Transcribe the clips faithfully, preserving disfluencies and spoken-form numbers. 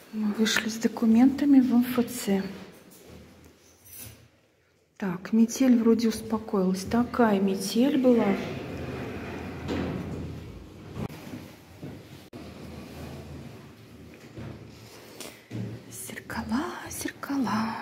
Мы вышли с документами в эм эф цэ. Так, метель вроде успокоилась. Такая метель была. Зеркала, зеркала.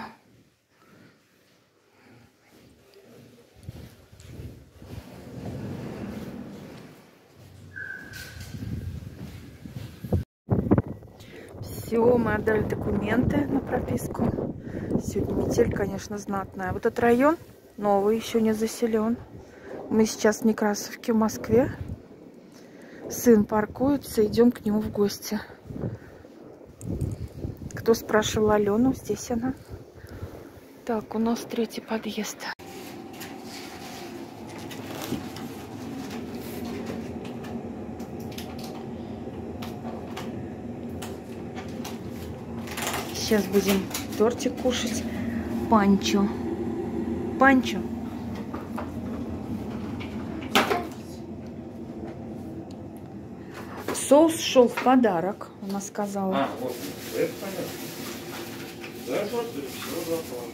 Все, мы отдали документы на прописку. Сегодня метель, конечно, знатная. Вот этот район новый, еще не заселен. Мы сейчас в Некрасовке, в Москве. Сын паркуется, идем к нему в гости. Кто спрашивал Алену, здесь она. Так, у нас третий подъезд. Сейчас будем тортик кушать. Панчо. Панчо. Соус шел в подарок, она сказала. А, вот, это понятно. Да, просто все заплатишь.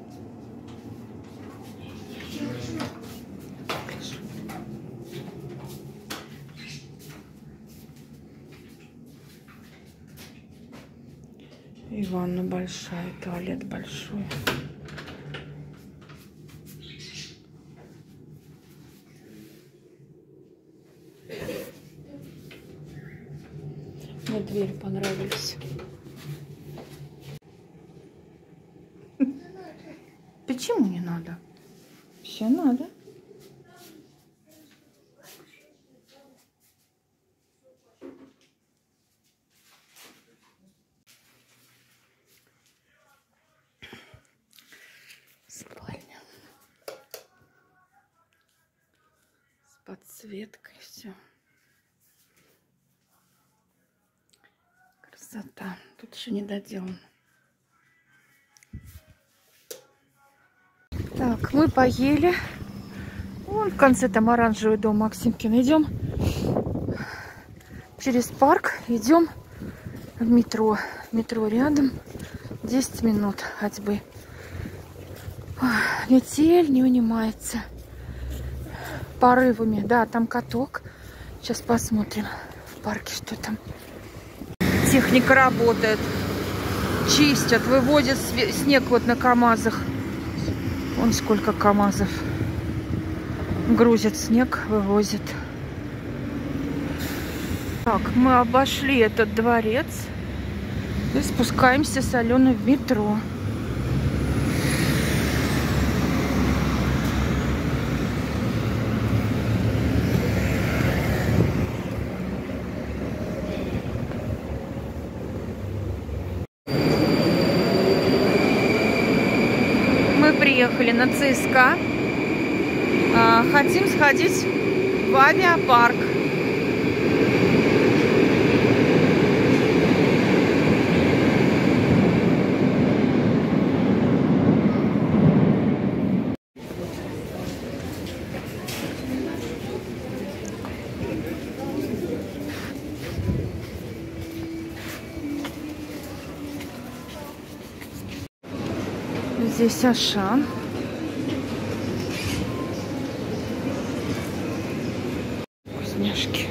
И ванна большая, туалет большой. Мне двери понравились. Почему не надо? Все надо. Спальня. С подсветкой все. Красота. Тут еще не доделан. Так, мы поели. Вон в конце там оранжевый дом Максимкин. Идем через парк. Идем в метро. Метро рядом. десять минут ходьбы. Метель не унимается. Порывами. Да, там каток. Сейчас посмотрим в парке, что там. Техника работает. Чистят, выводят снег вот на КамАЗах. Вон сколько КамАЗов. Грузят снег, вывозят. Так, мы обошли этот дворец. И спускаемся с Аленой в метро. Приехали на ЦСКА. А, хотим сходить в авиапарк. Здесь Ашан. Вкусняшки.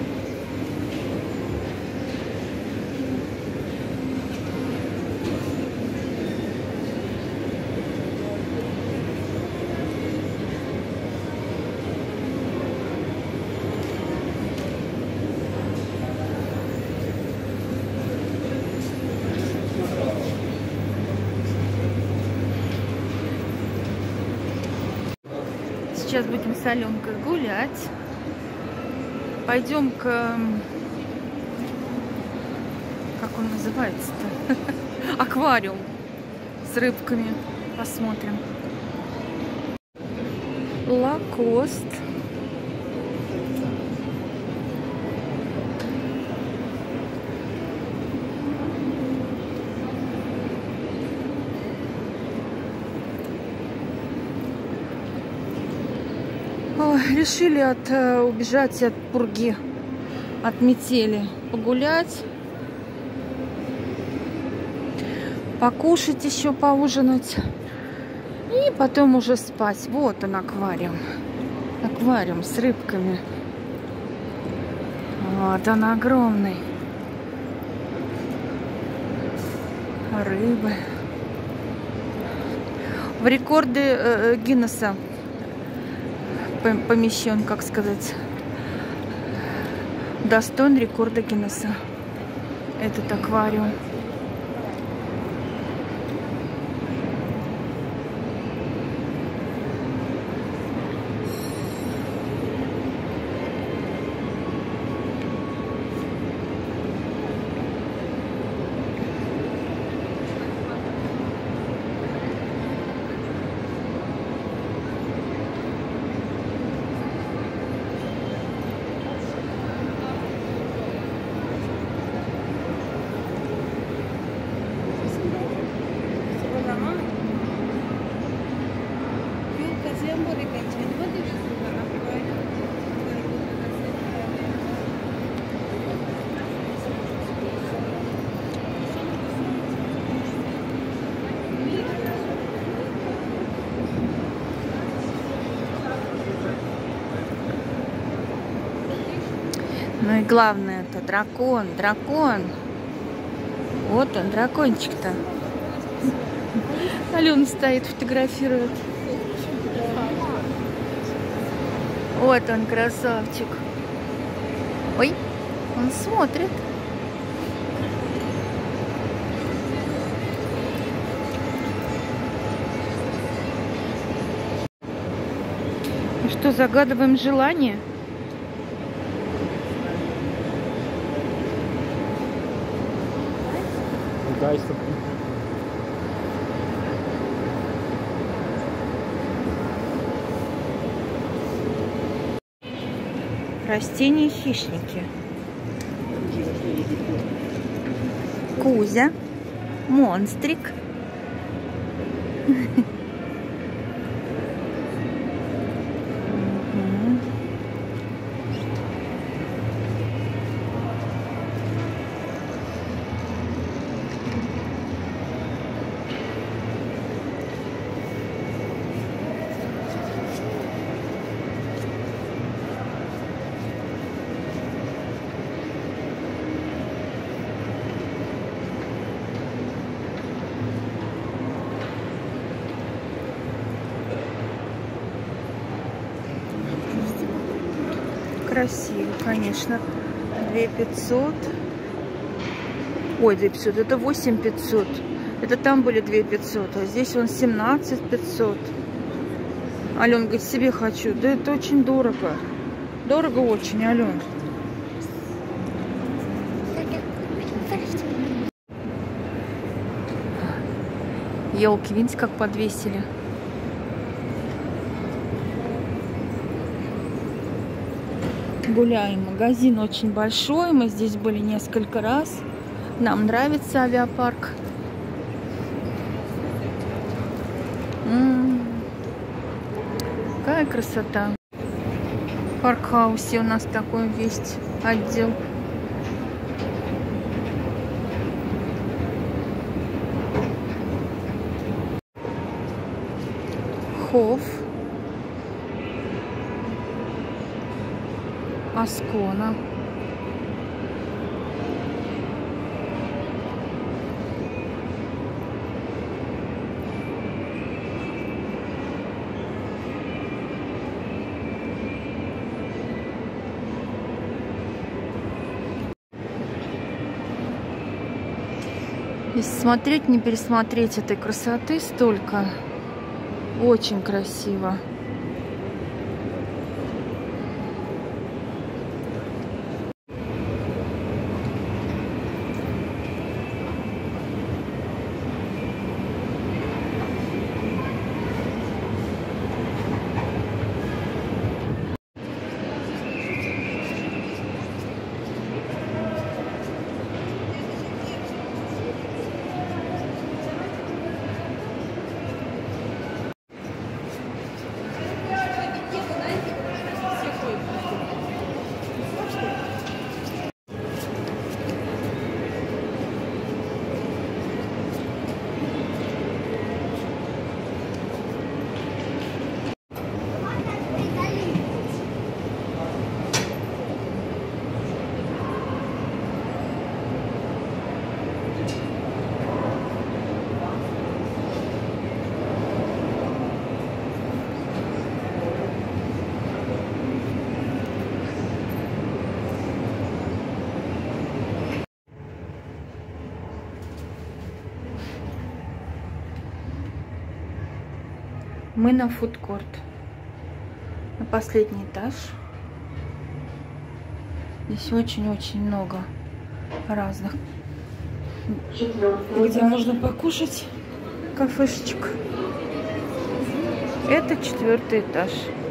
Сейчас будем с Аленкой гулять. Пойдем к... Как он называется-то? Аквариум с рыбками. Посмотрим. Лакост. Решили от, э, убежать от пурги, от метели, погулять. покушать еще, поужинать. И потом уже спать. Вот он, аквариум. Аквариум с рыбками. Вот он огромный. Рыбы. В рекорды э, Гиннесса помещен, как сказать, достоин рекорда Гиннесса этот аквариум. Ну и главное, это дракон, дракон. Вот он, дракончик-то. Алена стоит, фотографирует. Вот он, красавчик. Ой, он смотрит. Ну что, загадываем желание? Растения-хищники. Кузя, монстрик. Красиво, конечно. две тысячи пятьсот. Ой, две тысячи пятьсот. Это восемь тысяч пятьсот. Это там были две тысячи пятьсот. А здесь вон семнадцать тысяч пятьсот. Ален говорит, себе хочу. Да это очень дорого. Дорого очень, Ален. Елки, видите, как подвесили. Гуляем. Магазин очень большой. Мы здесь были несколько раз. Нам нравится авиапарк. М-м-м. Какая красота. В Паркхаусе у нас такой есть отдел. Хофф. Аскона. Если смотреть, не пересмотреть этой красоты столько. Очень красиво. Мы на фудкорт. На последний этаж. Здесь очень-очень много разных, где можно покушать, кафешечек. Это четвертый этаж.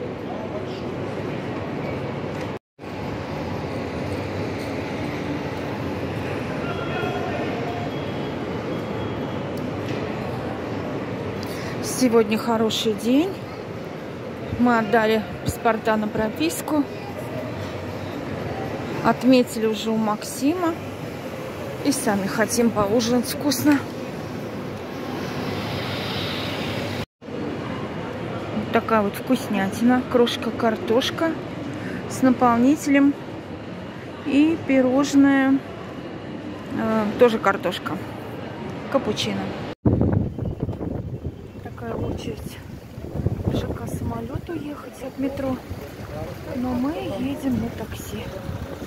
Сегодня хороший день. Мы отдали паспорта на прописку. Отметили уже у Максима. И сами хотим поужинать вкусно. Вот такая вот вкуснятина. Крошка картошка с наполнителем. И пирожное. Э, тоже картошка. Капучино. Такая очередь. ЖК самолет уехать от метро. Но мы едем на такси.